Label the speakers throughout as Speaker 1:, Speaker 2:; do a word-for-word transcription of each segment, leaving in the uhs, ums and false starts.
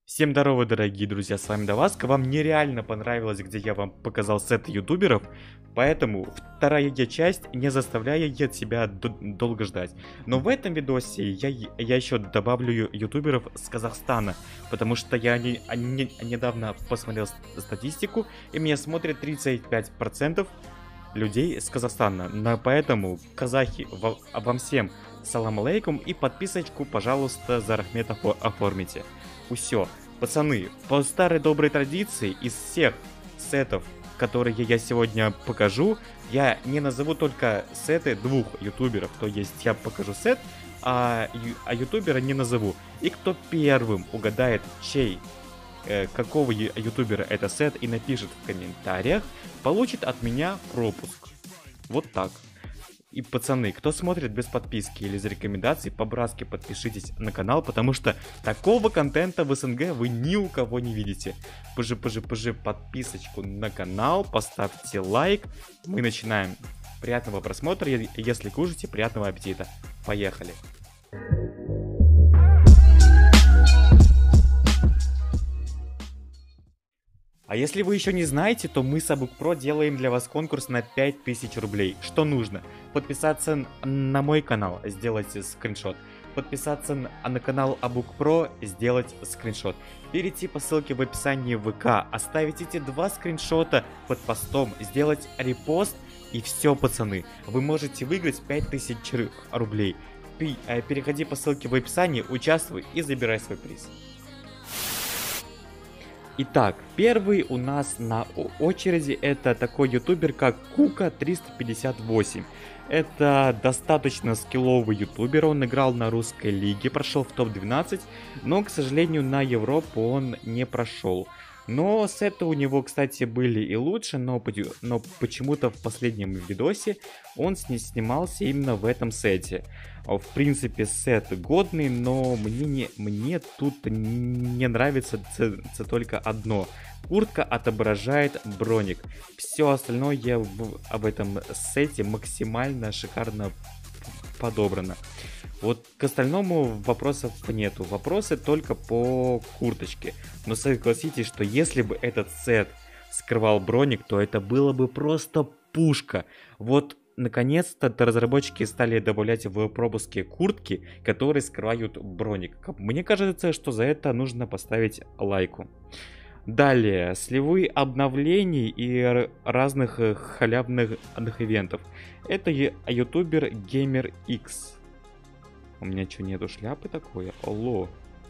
Speaker 1: Всем здорово, дорогие друзья, с вами Даваска. Вам нереально понравилось, где я вам показал сет ютуберов, поэтому вторая часть не заставляет себя долго ждать. Но в этом видосе я, я еще добавлю ютуберов с Казахстана, потому что я не, не, недавно посмотрел статистику, и меня смотрит тридцать пять процентов людей с Казахстана. Но поэтому, казахи, во, вам всем салам алейкум, и подписочку, пожалуйста, за Рахмет оформите. Все, пацаны, по старой доброй традиции, из всех сетов, которые я сегодня покажу, я не назову только сеты двух ютуберов. То есть я покажу сет, а, а ютубера не назову. И кто первым угадает, чей, э, какого ютубера это сет, и напишет в комментариях, получит от меня пропуск. Вот так. И, пацаны, кто смотрит без подписки или из рекомендаций, по-братски подпишитесь на канал, потому что такого контента в СНГ вы ни у кого не видите. Пожи, пожи, пожи подписочку на канал, поставьте лайк. Мы начинаем. Приятного просмотра, если кушаете, приятного аппетита. Поехали. А если вы еще не знаете, то мы с Абукпро делаем для вас конкурс на пять тысяч рублей. Что нужно? Подписаться на мой канал, сделать скриншот. Подписаться на канал Абукпро, сделать скриншот. Перейти по ссылке в описании ВК, оставить эти два скриншота под постом, сделать репост, и все, пацаны. Вы можете выиграть пять тысяч рублей. Переходи по ссылке в описании, участвуй и забирай свой приз. Итак, первый у нас на очереди это такой ютубер, как Кука триста пятьдесят восемь. Это достаточно скилловый ютубер, он играл на русской лиге, прошел в топ двенадцать, но, к сожалению, на Европу он не прошел. Но сеты у него, кстати, были и лучше, но, но почему-то в последнем видосе он снимался именно в этом сете. В принципе, сет годный, но мне, не, мне тут не нравится только одно. Куртка отображает броник. Все остальное в, об этом сете максимально шикарно подобрано. Вот к остальному вопросов нету. Вопросы только по курточке. Но согласитесь, что если бы этот сет скрывал броник, то это было бы просто пушка. Вот наконец-то разработчики стали добавлять в пропуски куртки, которые скрывают броник. Мне кажется, что за это нужно поставить лайку. Далее, сливы обновлений и разных халявных ивентов. Это ютубер GamerX. У меня что, нету шляпы такой? Алло.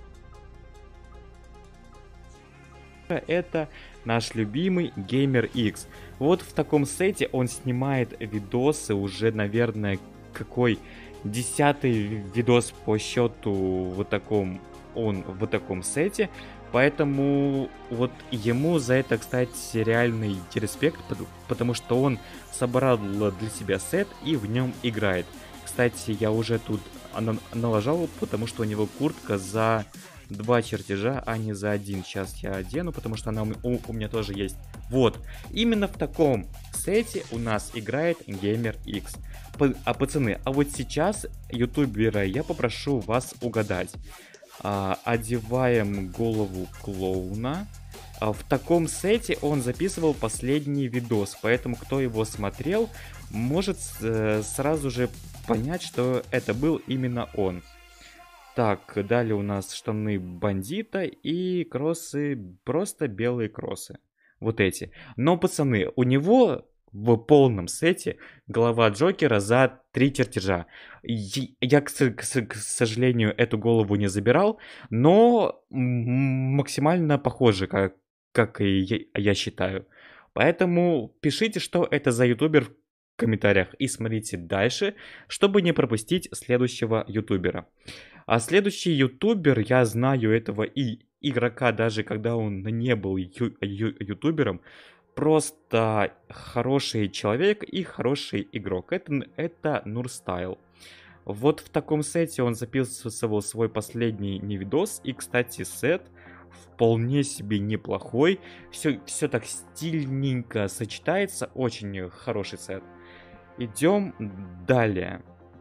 Speaker 1: Это наш любимый GamerX. Вот в таком сете он снимает видосы уже, наверное, какой десятый видос по счету в таком он в таком сете. Поэтому вот ему за это, кстати, реальный респект, потому что он собрал для себя сет и в нем играет. Кстати, я уже тут налажал, потому что у него куртка за два чертежа, а не за один. Сейчас я одену, потому что она у, у меня тоже есть. Вот, именно в таком сете у нас играет GamerX. А, пацаны, а вот сейчас ютубера я попрошу вас угадать. А, одеваем голову клоуна. А, в таком сете он записывал последний видос, поэтому кто его смотрел, может э, сразу же понять, что это был именно он. Так, далее у нас штаны бандита и кроссы, просто белые кроссы. Вот эти. Но, пацаны, у него в полном сете голова Джокера за три чертежа. Я, к, к, к сожалению, эту голову не забирал, но максимально похоже, как, как и я, я считаю. Поэтому пишите, что это за ютубер в комментариях и смотрите дальше, чтобы не пропустить следующего ютубера. А следующий ютубер, я знаю этого и игрока, даже когда он не был ю ю ютубером, просто хороший человек и хороший игрок. Это, это Нурстайл. Вот в таком сете он записывал свой последний видос. И, кстати, сет вполне себе неплохой. Все, все так стильненько сочетается. Очень хороший сет. Идем далее.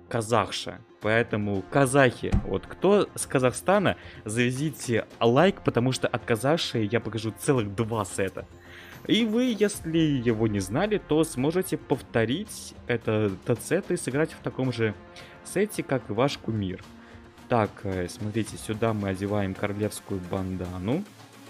Speaker 1: казахша. Поэтому, казахи, вот кто с Казахстана, завезите лайк, потому что от казахши я покажу целых два сета. И вы, если его не знали, то сможете повторить это, этот сет и сыграть в таком же сете, как и ваш кумир. Так, смотрите, сюда мы одеваем королевскую бандану.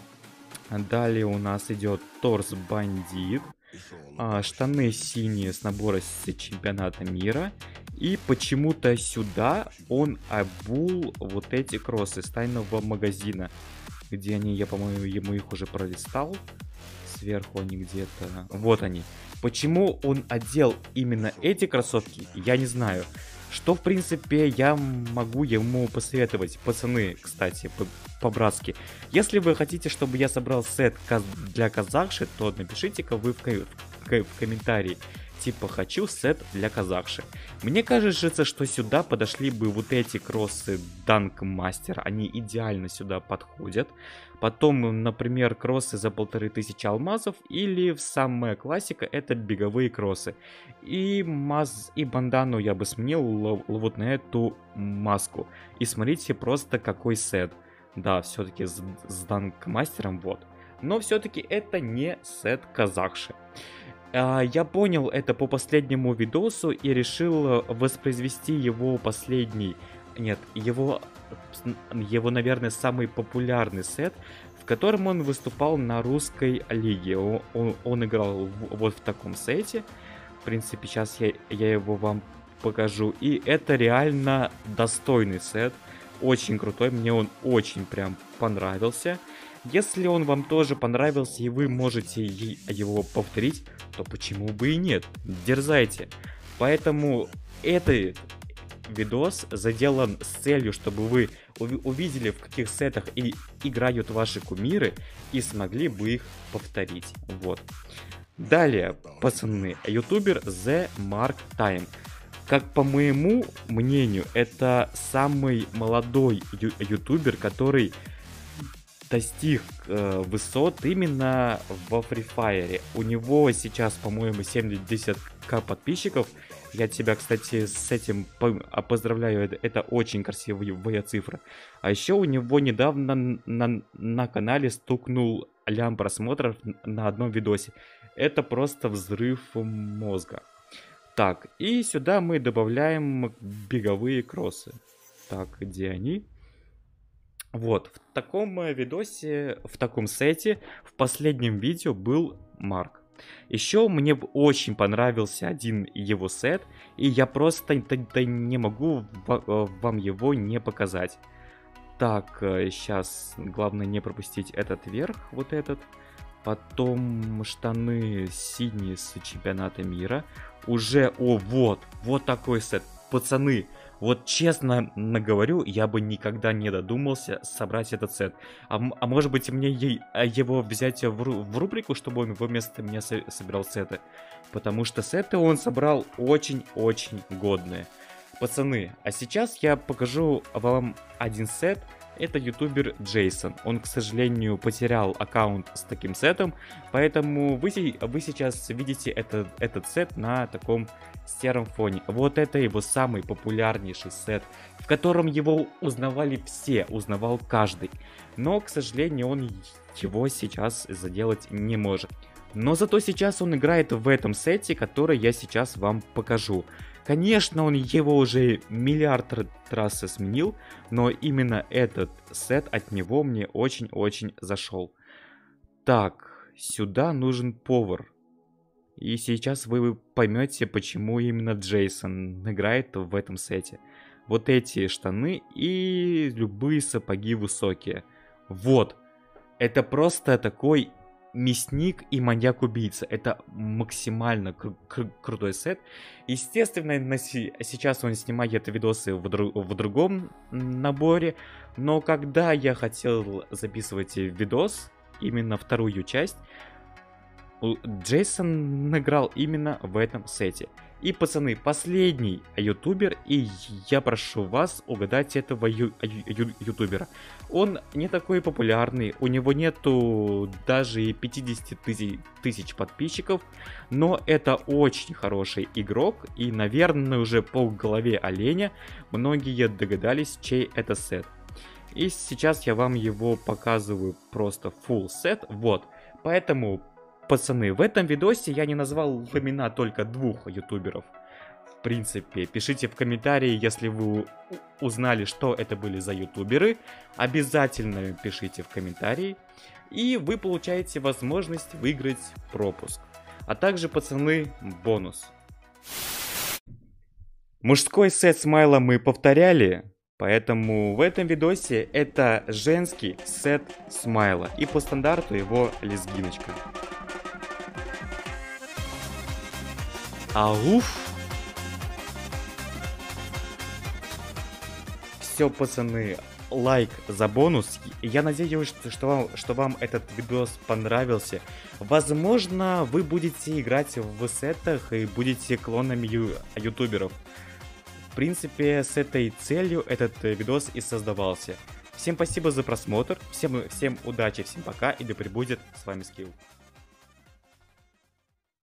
Speaker 1: Далее у нас идет торс бандит. А, штаны синие с набора с чемпионата мира. И почему-то сюда он обул вот эти кроссы с тайного магазина. Где они, я, по-моему, ему их уже пролистал. Сверху они где-то... Вот они. Почему он одел именно эти кроссовки, я не знаю. Что, в принципе, я могу ему посоветовать. Пацаны, кстати, по-братски. Если вы хотите, чтобы я собрал сет для казахши, то напишите-ка вы в, в, в комментарии. Типа, хочу сет для казахши. Мне кажется, что сюда подошли бы вот эти кроссы Dunk Master. Они идеально сюда подходят. Потом, например, кроссы за полторы тысячи алмазов. Или самая классика, это беговые кроссы. И, маз... и бандану я бы сменил вот на эту маску. И смотрите просто какой сет. Да, все-таки с, с Dunk Master'ом вот. Но все-таки это не сет казахши. Я понял это по последнему видосу и решил воспроизвести его последний, нет, его, его, наверное, самый популярный сет, в котором он выступал на русской лиге. Он, он, он играл в, вот в таком сете. В принципе, сейчас я, я его вам покажу. И это реально достойный сет. Очень крутой, мне он очень прям понравился. Если он вам тоже понравился и вы можете его повторить, то почему бы и нет? Дерзайте. Поэтому этот видос заделан с целью, чтобы вы увидели, в каких сетах и играют ваши кумиры, и смогли бы их повторить. Вот. Далее, пацаны, ютубер The Mark Time. Как по моему мнению, это самый молодой ю ютубер, который достиг э, высот именно во Free Fire. У него сейчас, по-моему, семьдесят тысяч подписчиков. Я тебя, кстати, с этим поздравляю. Это, это очень красивая цифра. А еще у него недавно на, на канале стукнул лям просмотров на одном видосе. Это просто взрыв мозга. Так, и сюда мы добавляем беговые кроссы. Так, где они? Вот, в таком видосе, в таком сете, в последнем видео был Марк. Еще мне очень понравился один его сет, и я просто не могу вам его не показать. Так, сейчас главное не пропустить этот верх, вот этот. Потом штаны синие с чемпионата мира. Уже, о, вот, вот такой сет. Пацаны, вот честно наговорю, я бы никогда не додумался собрать этот сет. А, а может быть мне ей, его взять в, ру, в рубрику, чтобы он вместо меня со, собирал сеты. Потому что сеты он собрал очень-очень годные. Пацаны, а сейчас я покажу вам один сет. Это ютубер Джейсон. Он, к сожалению, потерял аккаунт с таким сетом, поэтому вы, вы сейчас видите этот, этот сет на таком сером фоне. Вот это его самый популярнейший сет, в котором его узнавали все, узнавал каждый. Но, к сожалению, он его сейчас заделать не может. Но зато сейчас он играет в этом сете, который я сейчас вам покажу. Конечно, он его уже миллиард раз сменил, но именно этот сет от него мне очень-очень зашел. Так, сюда нужен повар. И сейчас вы поймете, почему именно Джейсон играет в этом сете. Вот эти штаны и любые сапоги высокие. Вот. Это просто такой мясник и маньяк-убийца. Это максимально кру кру крутой сет. Естественно, на сейчас он снимает видосы в, дру в другом наборе. Но когда я хотел записывать видос, именно вторую часть, Джейсон играл именно в этом сете. И, пацаны, последний ютубер, и я прошу вас угадать этого ю ю ютубера. Он не такой популярный, у него нету даже пятидесяти тысяч подписчиков, но это очень хороший игрок, и, наверное, уже по голове оленя многие догадались, чей это сет. И сейчас я вам его показываю просто full сет, вот. Поэтому, пацаны, в этом видосе я не назвал имена только двух ютуберов. В принципе, пишите в комментарии, если вы узнали, что это были за ютуберы. Обязательно пишите в комментарии. И вы получаете возможность выиграть пропуск. А также, пацаны, бонус. Мужской сет смайла мы повторяли. Поэтому в этом видосе это женский сет смайла. И по стандарту его лезгиночка. Ауф! Все, пацаны, лайк за бонус. Я надеюсь, что вам, что вам этот видос понравился. Возможно, вы будете играть в сетах и будете клонами ю ютуберов. В принципе, с этой целью этот видос и создавался. Всем спасибо за просмотр, всем, всем удачи, всем пока, и да пребудет с вами Скилл.